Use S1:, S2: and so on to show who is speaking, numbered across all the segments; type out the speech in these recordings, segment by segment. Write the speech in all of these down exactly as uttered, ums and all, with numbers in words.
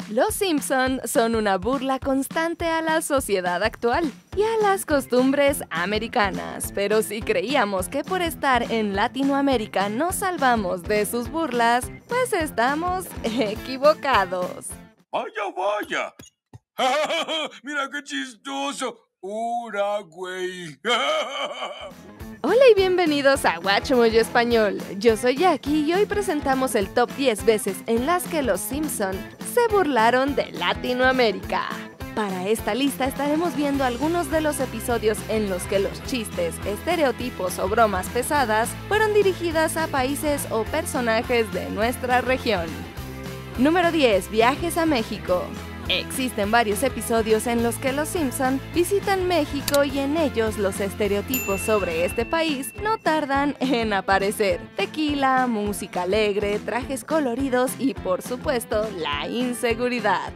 S1: Los Simpson son una burla constante a la sociedad actual y a las costumbres americanas, pero si creíamos que por estar en Latinoamérica nos salvamos de sus burlas, pues estamos equivocados.
S2: ¡Vaya, vaya! ¡Mira qué chistoso! ¡Una, güey!
S1: Hola y bienvenidos a Guachamoyo Español. Yo soy Jackie y hoy presentamos el top diez veces en las que los Simpson se burlaron de Latinoamérica. Para esta lista estaremos viendo algunos de los episodios en los que los chistes, estereotipos o bromas pesadas fueron dirigidas a países o personajes de nuestra región. Número diez. Viajes a México. Existen varios episodios en los que los Simpson visitan México y en ellos los estereotipos sobre este país no tardan en aparecer. Tequila, música alegre, trajes coloridos y por supuesto la inseguridad.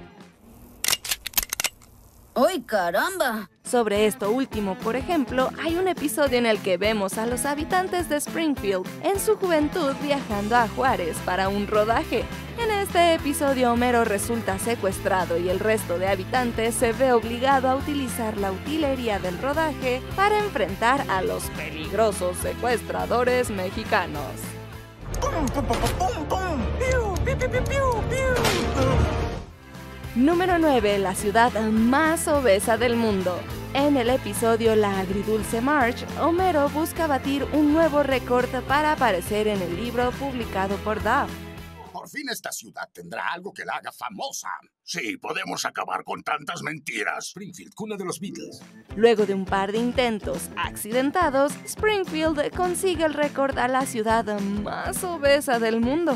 S3: ¡Ay, caramba!
S1: Sobre esto último, por ejemplo, hay un episodio en el que vemos a los habitantes de Springfield en su juventud viajando a Juárez para un rodaje. En este episodio, Homero resulta secuestrado y el resto de habitantes se ve obligado a utilizar la utilería del rodaje para enfrentar a los peligrosos secuestradores mexicanos.
S2: ¡Pum, pum, pum, pum, pum! ¡Piu, piu, piu, piu, piu, piu!
S1: Número nueve. La ciudad más obesa del mundo. En el episodio La agridulce Marge, Homero busca batir un nuevo récord para aparecer en el libro publicado por Duff.
S2: Por fin esta ciudad tendrá algo que la haga famosa. Sí, podemos acabar con tantas mentiras. Springfield, cuna de los Beatles.
S1: Luego de un par de intentos accidentados, Springfield consigue el récord a la ciudad más obesa del mundo.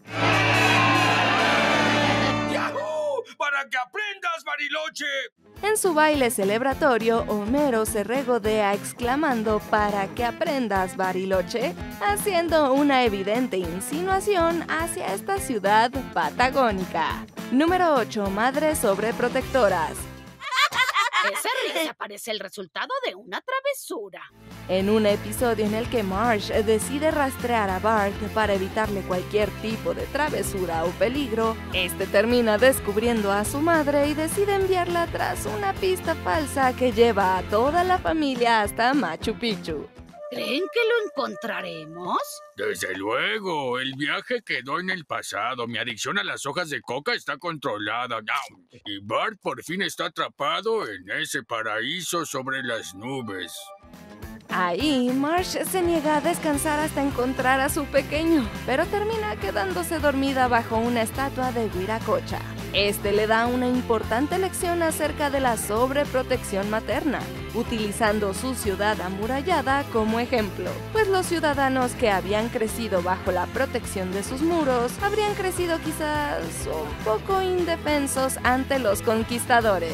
S2: ¡Para que aprendas, Bariloche!
S1: En su baile celebratorio, Homero se regodea exclamando «para que aprendas, Bariloche», haciendo una evidente insinuación hacia esta ciudad patagónica. Número ocho. Madres sobreprotectoras.
S3: Esa risa parece el resultado de una travesura.
S1: En un episodio en el que Marge decide rastrear a Bart para evitarle cualquier tipo de travesura o peligro, este termina descubriendo a su madre y decide enviarla tras una pista falsa que lleva a toda la familia hasta Machu Picchu.
S3: ¿Creen que lo encontraremos?
S4: Desde luego, el viaje quedó en el pasado. Mi adicción a las hojas de coca está controlada. Y Bart por fin está atrapado en ese paraíso sobre las nubes.
S1: Ahí, Marge se niega a descansar hasta encontrar a su pequeño, pero termina quedándose dormida bajo una estatua de Huiracocha. Este le da una importante lección acerca de la sobreprotección materna, utilizando su ciudad amurallada como ejemplo, pues los ciudadanos que habían crecido bajo la protección de sus muros habrían crecido quizás un poco indefensos ante los conquistadores.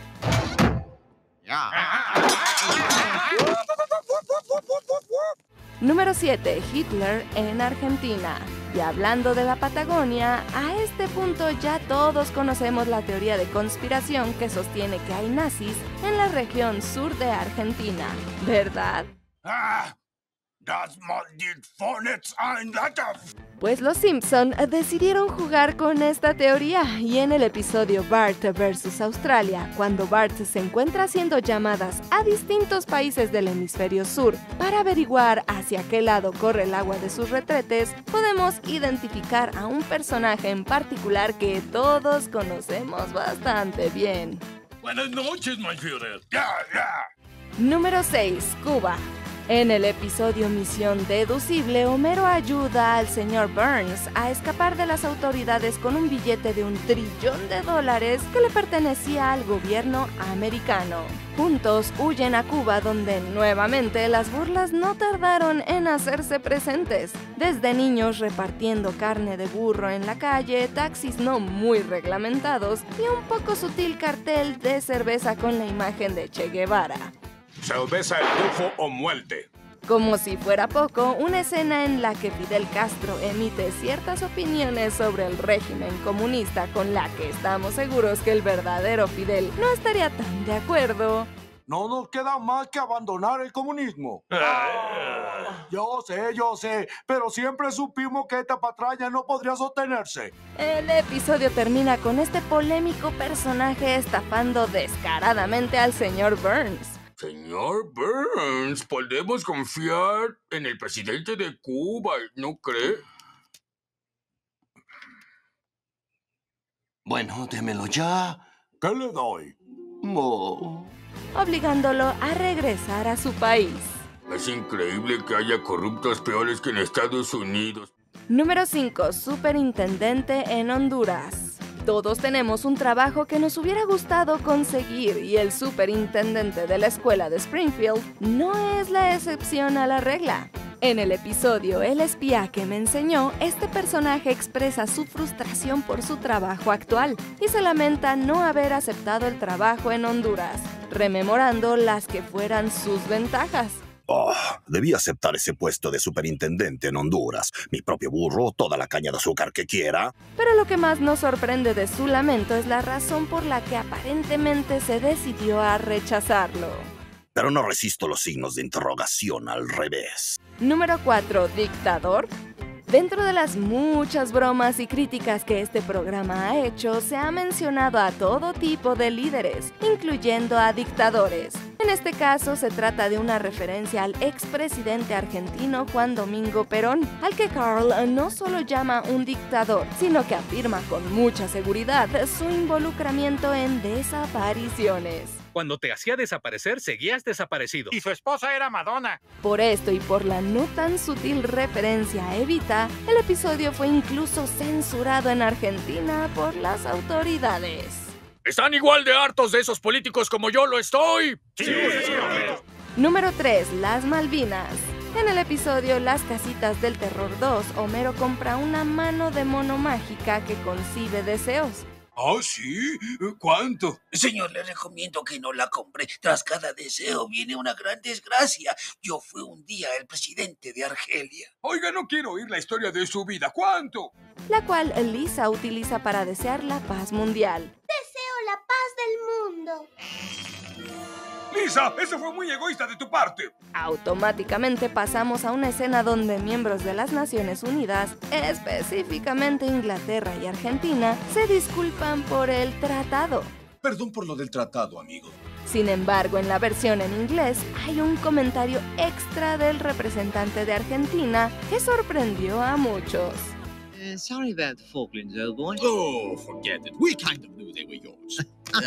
S1: Número siete. Hitler en Argentina. Y hablando de la Patagonia, a este punto ya todos conocemos la teoría de conspiración que sostiene que hay nazis en la región sur de Argentina, ¿verdad?
S2: ¡Ah! ¡Das maldit Phonics ein Letter!
S1: Pues los Simpson decidieron jugar con esta teoría y en el episodio Bart versus Australia, cuando Bart se encuentra haciendo llamadas a distintos países del hemisferio sur para averiguar hacia qué lado corre el agua de sus retretes, podemos identificar a un personaje en particular que todos conocemos bastante bien.
S2: Buenas noches, my Führer. Ya, ya.
S1: Número seis. Cuba. En el episodio Misión Deducible, Homero ayuda al señor Burns a escapar de las autoridades con un billete de un trillón de dólares que le pertenecía al gobierno americano. Juntos huyen a Cuba, donde nuevamente las burlas no tardaron en hacerse presentes. Desde niños repartiendo carne de burro en la calle, taxis no muy reglamentados y un poco sutil cartel de cerveza con la imagen de Che Guevara.
S2: Cerveza el tufo o muerte.
S1: Como si fuera poco, una escena en la que Fidel Castro emite ciertas opiniones sobre el régimen comunista con la que estamos seguros que el verdadero Fidel no estaría tan de acuerdo,
S5: no nos queda más que abandonar el comunismo. Ah, yo sé, yo sé, pero siempre supimos que esta patraña no podría sostenerse.
S1: El episodio termina con este polémico personaje estafando descaradamente al señor Burns.
S4: Señor Burns, podemos confiar en el presidente de Cuba, ¿no cree?
S2: Bueno, démelo ya.
S5: ¿Qué le doy?
S2: Mo.
S1: Obligándolo a regresar a su país.
S4: Es increíble que haya corruptos peores que en Estados Unidos.
S1: Número cinco. Superintendente en Honduras. Todos tenemos un trabajo que nos hubiera gustado conseguir y el superintendente de la escuela de Springfield no es la excepción a la regla. En el episodio El espía que me enseñó, este personaje expresa su frustración por su trabajo actual y se lamenta no haber aceptado el trabajo en Honduras, rememorando las que fueran sus ventajas.
S2: Oh, debí aceptar ese puesto de superintendente en Honduras. Mi propio burro, toda la caña de azúcar que quiera.
S1: Pero lo que más nos sorprende de su lamento es la razón por la que aparentemente se decidió a rechazarlo.
S2: Pero no resisto los signos de interrogación al revés.
S1: Número cuatro. ¿Dictador? Dentro de las muchas bromas y críticas que este programa ha hecho, se ha mencionado a todo tipo de líderes, incluyendo a dictadores. En este caso, se trata de una referencia al expresidente argentino Juan Domingo Perón, al que Carl no solo llama un dictador, sino que afirma con mucha seguridad su involucramiento en desapariciones.
S6: Cuando te hacía desaparecer, seguías desaparecido.
S7: Y su esposa era Madonna.
S1: Por esto y por la no tan sutil referencia a Evita, el episodio fue incluso censurado en Argentina por las autoridades.
S4: ¿Están igual de hartos de esos políticos como yo lo estoy?
S7: Sí, sí, sí, hombre.
S1: Número tres. Las Malvinas. En el episodio Las Casitas del Terror dos, Homero compra una mano de mono mágica que concibe deseos.
S4: ¿Ah, sí? ¿Cuánto?
S8: Señor, le recomiendo que no la compre. Tras cada deseo viene una gran desgracia. Yo fui un día el presidente de Argelia.
S4: Oiga, no quiero oír la historia de su vida. ¿Cuánto?
S1: La cual Lisa utiliza para desear la paz mundial.
S9: Deseo la paz del mundo.
S4: Lisa, eso fue muy egoísta de tu parte.
S1: Automáticamente pasamos a una escena donde miembros de las Naciones Unidas, específicamente Inglaterra y Argentina, se disculpan por el tratado.
S10: Perdón por lo del tratado, amigo.
S1: Sin embargo, en la versión en inglés hay un comentario extra del representante de Argentina que sorprendió a muchos.
S11: Uh, sorry about the Falklands, old boy.
S10: Oh, forget it. We kind of knew they were yours.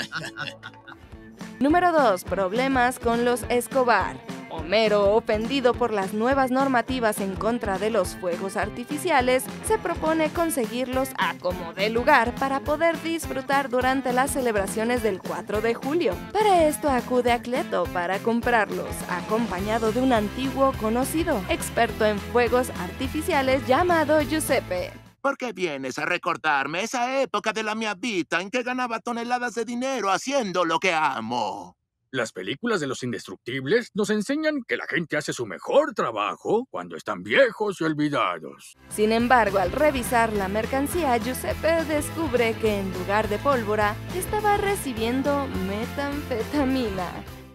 S1: Número dos. Problemas con los Escobar. Homero, ofendido por las nuevas normativas en contra de los fuegos artificiales, se propone conseguirlos a como dé lugar para poder disfrutar durante las celebraciones del cuatro de julio. Para esto acude a Cleto para comprarlos, acompañado de un antiguo conocido, experto en fuegos artificiales llamado Giuseppe.
S12: ¿Por qué vienes a recordarme esa época de la mia vida en que ganaba toneladas de dinero haciendo lo que amo?
S4: Las películas de los indestructibles nos enseñan que la gente hace su mejor trabajo cuando están viejos y olvidados.
S1: Sin embargo, al revisar la mercancía, Giuseppe descubre que en lugar de pólvora, estaba recibiendo metanfetamina.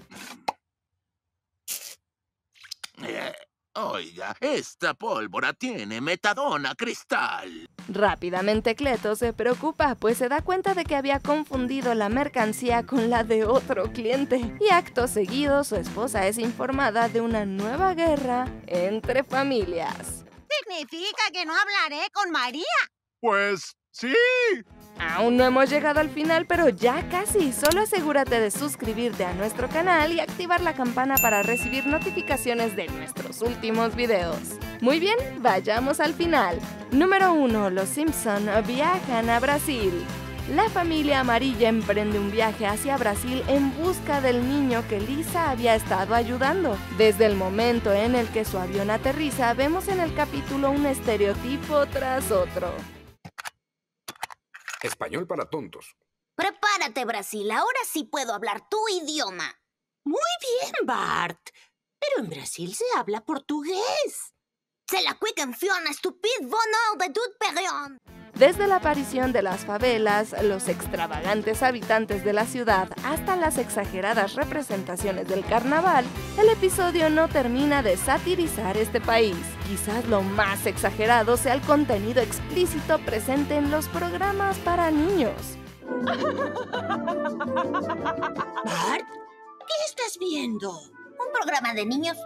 S12: Eh, oiga, esta pólvora tiene metadona cristal.
S1: Rápidamente Cleto se preocupa, pues se da cuenta de que había confundido la mercancía con la de otro cliente. Y acto seguido, su esposa es informada de una nueva guerra entre familias.
S9: ¿Significa que no hablaré con María?
S12: Pues sí.
S1: Aún no hemos llegado al final, pero ya casi. Solo asegúrate de suscribirte a nuestro canal y activar la campana para recibir notificaciones de nuestros últimos videos. Muy bien, vayamos al final. Número uno. Los Simpson viajan a Brasil. La familia amarilla emprende un viaje hacia Brasil en busca del niño que Lisa había estado ayudando. Desde el momento en el que su avión aterriza, vemos en el capítulo un estereotipo tras otro.
S13: Español para tontos.
S9: Prepárate, Brasil. Ahora sí puedo hablar tu idioma.
S3: Muy bien, Bart. Pero en Brasil se habla portugués.
S9: C'est la quick en Fiona, stupide bonheur de tout période.
S1: Desde la aparición de las favelas, los extravagantes habitantes de la ciudad, hasta las exageradas representaciones del carnaval, el episodio no termina de satirizar este país. Quizás lo más exagerado sea el contenido explícito presente en los programas para niños.
S13: Bart, ¿qué estás viendo?
S9: Un programa de niños.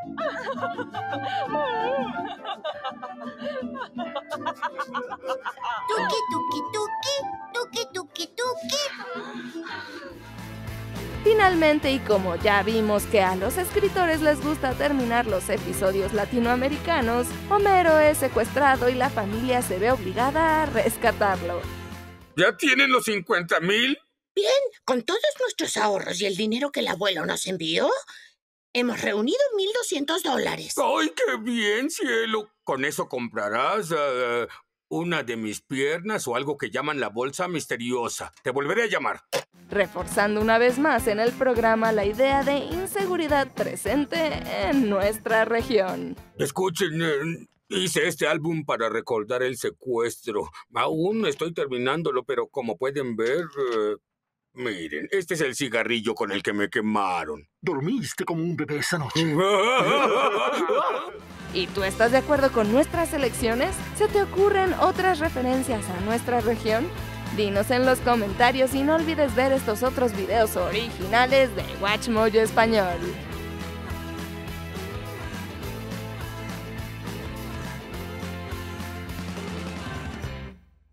S9: Tuki, tuki, tuki, tuki, tuki, tuki.
S1: Finalmente, y como ya vimos que a los escritores les gusta terminar los episodios latinoamericanos, Homero es secuestrado y la familia se ve obligada a rescatarlo.
S4: ¿Ya tienen los cincuenta mil?
S13: Bien, con todos nuestros ahorros y el dinero que el abuelo nos envió, hemos reunido mil doscientos dólares.
S4: ¡Ay, qué bien, cielo! Con eso comprarás uh, una de mis piernas o algo que llaman la bolsa misteriosa. Te volveré a llamar.
S1: Reforzando una vez más en el programa la idea de inseguridad presente en nuestra región.
S4: Escuchen, eh, hice este álbum para recordar el secuestro. Aún estoy terminándolo, pero como pueden ver... Eh, miren, este es el cigarrillo con el que me quemaron.
S14: Dormiste como un bebé esa noche.
S1: ¿Y tú estás de acuerdo con nuestras elecciones? ¿Se te ocurren otras referencias a nuestra región? Dinos en los comentarios y no olvides ver estos otros videos originales de WatchMojo Español.